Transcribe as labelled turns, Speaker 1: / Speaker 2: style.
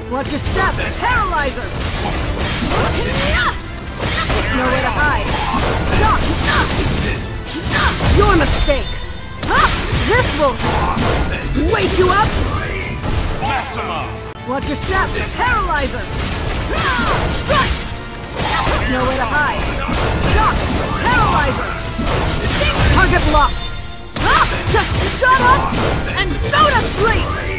Speaker 1: Watch your step! Paralyzer! Nowhere to hide. Shock! Your mistake! This will wake you up! Watch your step! Paralyzer! Strike! Nowhere to hide. Shock! Paralyzer! Target locked! Just shut up and go to sleep!